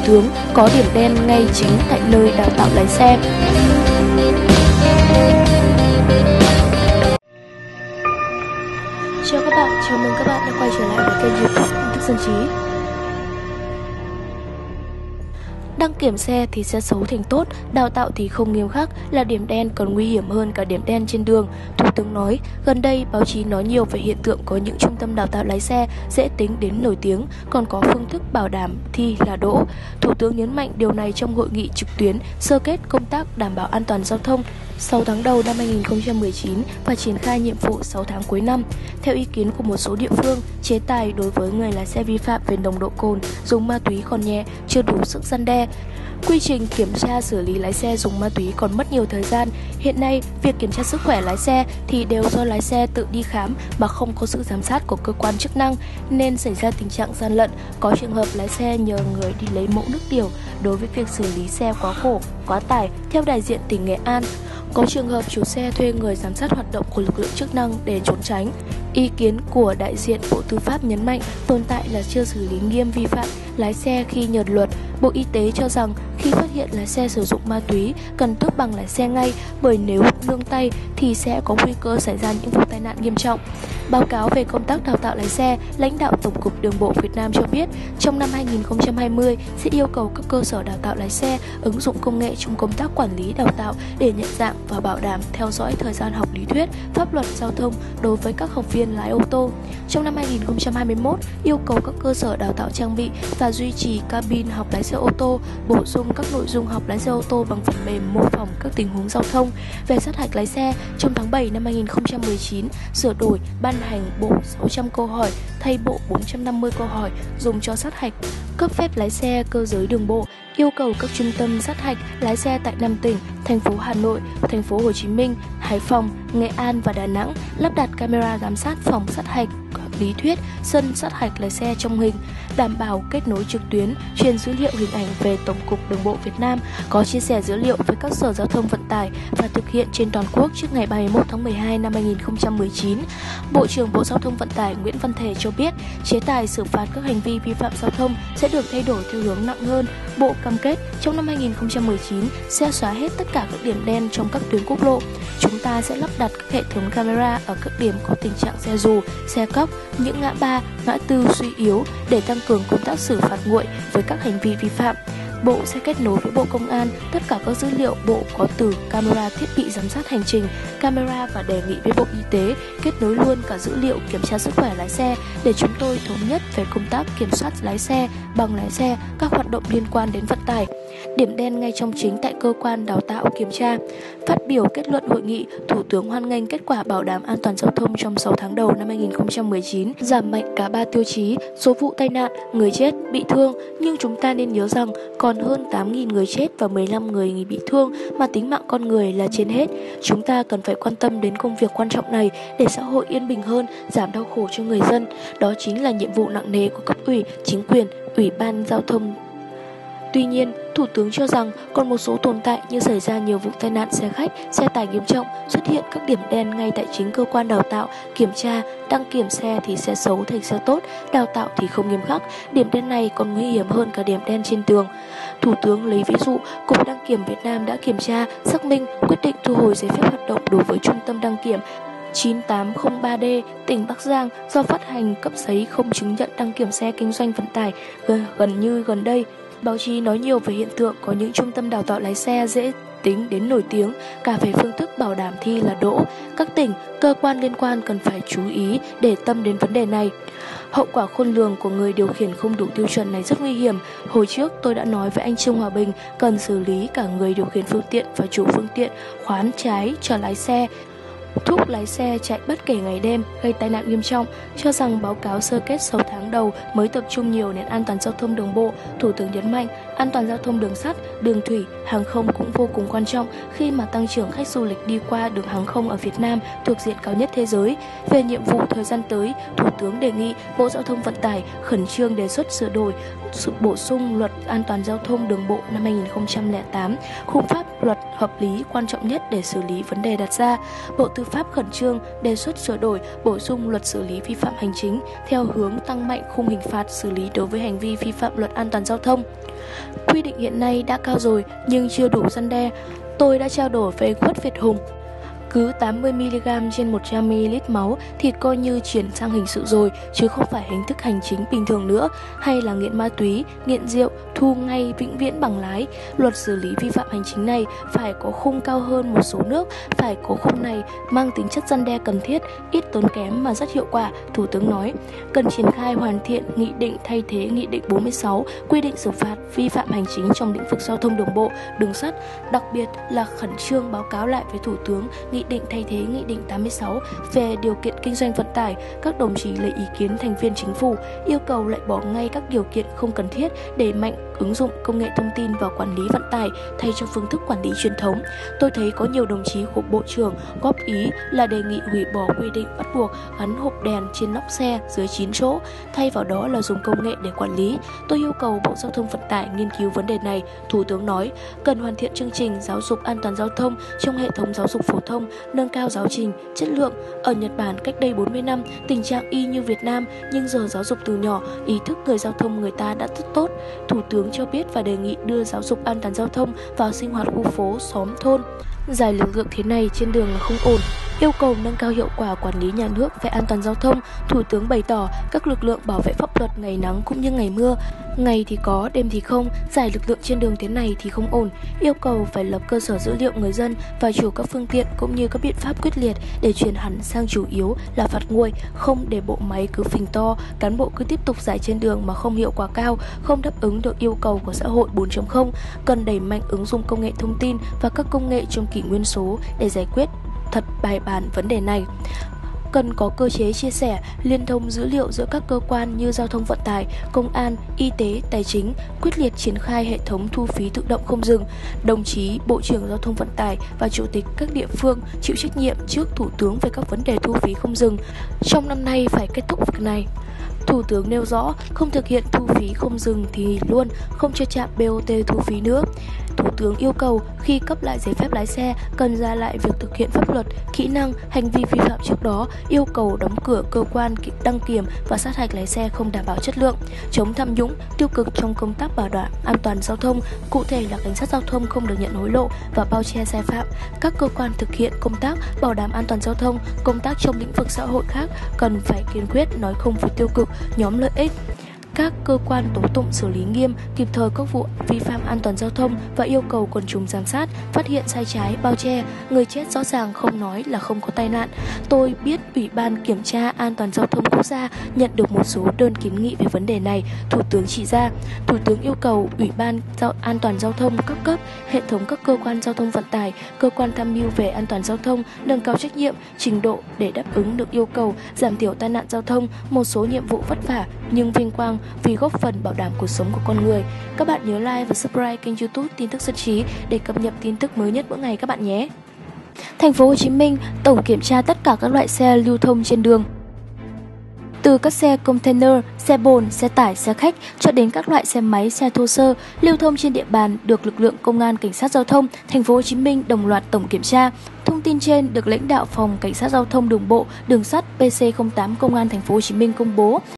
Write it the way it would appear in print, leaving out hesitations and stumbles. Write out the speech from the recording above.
tướng có điểm đen ngay chính tại nơi đào tạo lái xe. Chào các bạn, chào mừng các bạn đã quay trở lại với kênh YouTube Tin tức Dân trí. Đăng kiểm xe thì xe xấu thành tốt, đào tạo thì không nghiêm khắc, là điểm đen còn nguy hiểm hơn cả điểm đen trên đường. Thủ tướng nói, gần đây báo chí nói nhiều về hiện tượng có những trung tâm đào tạo lái xe dễ tính đến nổi tiếng, còn có phương thức bảo đảm thi là đỗ. Thủ tướng nhấn mạnh điều này trong hội nghị trực tuyến sơ kết công tác đảm bảo an toàn giao thông 6 tháng đầu năm 2019 và triển khai nhiệm vụ 6 tháng cuối năm. Theo ý kiến của một số địa phương, chế tài đối với người lái xe vi phạm về nồng độ cồn, dùng ma túy còn nhẹ, chưa đủ sức răn đe. Quy trình kiểm tra xử lý lái xe dùng ma túy còn mất nhiều thời gian. Hiện nay, việc kiểm tra sức khỏe lái xe thì đều do lái xe tự đi khám mà không có sự giám sát của cơ quan chức năng, nên xảy ra tình trạng gian lận. Có trường hợp lái xe nhờ người đi lấy mẫu nước tiểu đối với việc xử lý xe quá khổ, quá tải. Theo đại diện tỉnh Nghệ An, có trường hợp chủ xe thuê người giám sát hoạt động của lực lượng chức năng để trốn tránh. Ý kiến của đại diện Bộ Tư pháp nhấn mạnh tồn tại là chưa xử lý nghiêm vi phạm lái xe khi nhờn luật. Bộ Y tế cho rằng khi phát hiện lái xe sử dụng ma túy cần tước bằng lái xe ngay, bởi nếu nương tay thì sẽ có nguy cơ xảy ra những vụ tai nạn nghiêm trọng. Báo cáo về công tác đào tạo lái xe, lãnh đạo Tổng cục Đường bộ Việt Nam cho biết, trong năm 2020 sẽ yêu cầu các cơ sở đào tạo lái xe ứng dụng công nghệ trong công tác quản lý đào tạo để nhận dạng và bảo đảm theo dõi thời gian học lý thuyết, pháp luật giao thông đối với các học viên lái ô tô. Trong năm 2021, yêu cầu các cơ sở đào tạo trang bị và duy trì cabin học lái xe ô tô, bổ sung các nội dung học lái xe ô tô bằng phần mềm mô phỏng các tình huống giao thông. Về sát hạch lái xe, trong tháng 7 năm 2019, sửa đổi ban hành bộ 600 câu hỏi thay bộ 450 câu hỏi dùng cho sát hạch cấp phép lái xe cơ giới đường bộ, yêu cầu các trung tâm sát hạch lái xe tại 5 tỉnh, thành phố Hà Nội, thành phố Hồ Chí Minh, Hải Phòng, Nghệ An và Đà Nẵng lắp đặt camera giám sát phòng sát hạch lý thuyết, sân sát hạch lái xe trong hình, đảm bảo kết nối trực tuyến, truyền dữ liệu hình ảnh về Tổng cục Đường bộ Việt Nam, có chia sẻ dữ liệu với các sở giao thông vận tải và thực hiện trên toàn quốc trước ngày 31 tháng 12 năm 2019. Bộ trưởng Bộ Giao thông Vận tải Nguyễn Văn Thể cho biết, chế tài xử phạt các hành vi vi phạm giao thông sẽ được thay đổi theo hướng nặng hơn. Bộ cam kết trong năm 2019 sẽ xóa hết tất cả các điểm đen trong các tuyến quốc lộ. Chúng ta sẽ lắp đặt các hệ thống camera ở các điểm có tình trạng xe dù, xe cóc, những ngã ba, ngã tư suy yếu để tăng cường công tác xử phạt nguội với các hành vi vi phạm. Bộ sẽ kết nối với Bộ Công an tất cả các dữ liệu Bộ có từ camera thiết bị giám sát hành trình, camera và đề nghị với Bộ Y tế kết nối luôn cả dữ liệu kiểm tra sức khỏe lái xe để chúng tôi thống nhất về công tác kiểm soát lái xe, bằng lái xe, các hoạt động liên quan đến vận tải. Điểm đen ngay trong chính tại cơ quan đào tạo kiểm tra. Phát biểu kết luận hội nghị, Thủ tướng hoan nghênh kết quả bảo đảm an toàn giao thông trong 6 tháng đầu năm 2019, giảm mạnh cả 3 tiêu chí, số vụ tai nạn, người chết, bị thương, nhưng chúng ta nên nhớ rằng còn hơn 8.000 người chết và 15 người bị thương mà tính mạng con người là trên hết. Chúng ta cần phải quan tâm đến công việc quan trọng này để xã hội yên bình hơn, giảm đau khổ cho người dân. Đó chính là nhiệm vụ nặng nề của cấp ủy, chính quyền, Ủy ban Giao thông. Tuy nhiên, Thủ tướng cho rằng còn một số tồn tại như xảy ra nhiều vụ tai nạn xe khách, xe tải nghiêm trọng, xuất hiện các điểm đen ngay tại chính cơ quan đào tạo, kiểm tra, đăng kiểm xe thì xe xấu thành xe tốt, đào tạo thì không nghiêm khắc. Điểm đen này còn nguy hiểm hơn cả điểm đen trên tường. Thủ tướng lấy ví dụ, Cục Đăng kiểm Việt Nam đã kiểm tra, xác minh, quyết định thu hồi giấy phép hoạt động đối với Trung tâm Đăng kiểm 9803D tỉnh Bắc Giang do phát hành cấp giấy không chứng nhận đăng kiểm xe kinh doanh vận tải gần đây. Báo chí nói nhiều về hiện tượng có những trung tâm đào tạo lái xe dễ tính đến nổi tiếng cả về phương thức bảo đảm thi là đỗ. Các tỉnh, cơ quan liên quan cần phải chú ý để tâm đến vấn đề này. Hậu quả khôn lường của người điều khiển không đủ tiêu chuẩn này rất nguy hiểm. Hồi trước tôi đã nói với anh Trương Hòa Bình cần xử lý cả người điều khiển phương tiện và chủ phương tiện khoán trái cho lái xe, thúc lái xe chạy bất kể ngày đêm gây tai nạn nghiêm trọng. Cho rằng báo cáo sơ kết 6 tháng đầu mới tập trung nhiều đến an toàn giao thông đường bộ, Thủ tướng nhấn mạnh an toàn giao thông đường sắt, đường thủy, hàng không cũng vô cùng quan trọng khi mà tăng trưởng khách du lịch đi qua đường hàng không ở Việt Nam thuộc diện cao nhất thế giới. Về nhiệm vụ thời gian tới, Thủ tướng đề nghị Bộ Giao thông Vận tải khẩn trương đề xuất sửa đổi, sự bổ sung luật an toàn giao thông đường bộ năm 2008, khung pháp luật hợp lý quan trọng nhất để xử lý vấn đề đặt ra. Bộ Tư pháp khẩn trương đề xuất sửa đổi, bổ sung luật xử lý vi phạm hành chính theo hướng tăng mạnh khung hình phạt xử lý đối với hành vi vi phạm luật an toàn giao thông. Quy định hiện nay đã cao rồi nhưng chưa đủ răn đe. Tôi đã trao đổi với Khuất Việt Hùng. Cứ 80mg trên 100ml máu thì coi như chuyển sang hình sự rồi, chứ không phải hình thức hành chính bình thường nữa. Hay là nghiện ma túy, nghiện rượu, thu ngay vĩnh viễn bằng lái. Luật xử lý vi phạm hành chính này phải có khung cao hơn một số nước. Phải có khung này mang tính chất răn đe cần thiết, ít tốn kém mà rất hiệu quả. Thủ tướng nói cần triển khai hoàn thiện nghị định thay thế Nghị định 46 quy định xử phạt vi phạm hành chính trong lĩnh vực giao thông đường bộ, đường sắt. Đặc biệt là khẩn trương báo cáo lại với Thủ tướng Nghị định thay thế Nghị định 86 về điều kiện kinh doanh vận tải. Các đồng chí lấy ý kiến thành viên chính phủ, yêu cầu loại bỏ ngay các điều kiện không cần thiết, đẩy mạnh ứng dụng công nghệ thông tin vào quản lý vận tải thay cho phương thức quản lý truyền thống. Tôi thấy có nhiều đồng chí của Bộ trưởng góp ý là đề nghị hủy bỏ quy định bắt buộc gắn hộp đèn trên nóc xe dưới 9 chỗ, thay vào đó là dùng công nghệ để quản lý. Tôi yêu cầu Bộ Giao thông Vận tải nghiên cứu vấn đề này. Thủ tướng nói cần hoàn thiện chương trình giáo dục an toàn giao thông trong hệ thống giáo dục phổ thông, nâng cao giáo trình, chất lượng. Ở Nhật Bản cách đây 40 năm, tình trạng y như Việt Nam, nhưng giờ giáo dục từ nhỏ, ý thức người giao thông người ta đã rất tốt. Thủ tướng cho biết và đề nghị đưa giáo dục an toàn giao thông vào sinh hoạt khu phố, xóm, thôn. Giải lực lượng thế này trên đường là không ổn. Yêu cầu nâng cao hiệu quả quản lý nhà nước về an toàn giao thông. Thủ tướng bày tỏ các lực lượng bảo vệ pháp luật ngày nắng cũng như ngày mưa, ngày thì có, đêm thì không. Giải lực lượng trên đường thế này thì không ổn. Yêu cầu phải lập cơ sở dữ liệu người dân và chủ các phương tiện cũng như các biện pháp quyết liệt để chuyển hẳn sang chủ yếu là phạt nguội, không để bộ máy cứ phình to, cán bộ cứ tiếp tục giải trên đường mà không hiệu quả cao, không đáp ứng được yêu cầu của xã hội 4.0. Cần đẩy mạnh ứng dụng công nghệ thông tin và các công nghệ trong kỷ nguyên số để giải quyết thật bài bản vấn đề này. Cần có cơ chế chia sẻ, liên thông dữ liệu giữa các cơ quan như giao thông vận tải, công an, y tế, tài chính, quyết liệt triển khai hệ thống thu phí tự động không dừng. Đồng chí Bộ trưởng Giao thông Vận tải và Chủ tịch các địa phương chịu trách nhiệm trước Thủ tướng về các vấn đề thu phí không dừng. Trong năm nay phải kết thúc việc này. Thủ tướng nêu rõ không thực hiện thu phí không dừng thì luôn không cho trạm BOT thu phí nữa. Thủ tướng yêu cầu khi cấp lại giấy phép lái xe cần ra lại việc thực hiện pháp luật, kỹ năng, hành vi vi phạm trước đó, yêu cầu đóng cửa cơ quan đăng kiểm và sát hạch lái xe không đảm bảo chất lượng, chống tham nhũng, tiêu cực trong công tác bảo đảm an toàn giao thông, cụ thể là cảnh sát giao thông không được nhận hối lộ và bao che sai phạm. Các cơ quan thực hiện công tác bảo đảm an toàn giao thông, công tác trong lĩnh vực xã hội khác cần phải kiên quyết nói không với tiêu cực, nhóm lợi ích. Các cơ quan tố tụng xử lý nghiêm kịp thời các vụ vi phạm an toàn giao thông và yêu cầu quần chúng giám sát, phát hiện sai trái, bao che, người chết rõ ràng không nói là không có tai nạn. Tôi biết Ủy ban Kiểm tra An toàn Giao thông Quốc gia nhận được một số đơn kiến nghị về vấn đề này. Thủ tướng chỉ ra, Thủ tướng yêu cầu Ủy ban An toàn Giao thông các cấp, hệ thống các cơ quan giao thông vận tải, cơ quan tham mưu về an toàn giao thông nâng cao trách nhiệm, trình độ để đáp ứng được yêu cầu giảm thiểu tai nạn giao thông, một số nhiệm vụ vất vả nhưng vinh quang vì góp phần bảo đảm cuộc sống của con người. Các bạn nhớ like và subscribe kênh YouTube Tin tức Dân trí để cập nhật tin tức mới nhất mỗi ngày các bạn nhé. Thành phố Hồ Chí Minh tổng kiểm tra tất cả các loại xe lưu thông trên đường. Từ các xe container, xe bồn, xe tải, xe khách cho đến các loại xe máy, xe thô sơ lưu thông trên địa bàn được lực lượng công an cảnh sát giao thông Thành phố Hồ Chí Minh đồng loạt tổng kiểm tra. Thông tin trên được lãnh đạo phòng cảnh sát giao thông đường bộ, đường sắt PC08 công an Thành phố Hồ Chí Minh công bố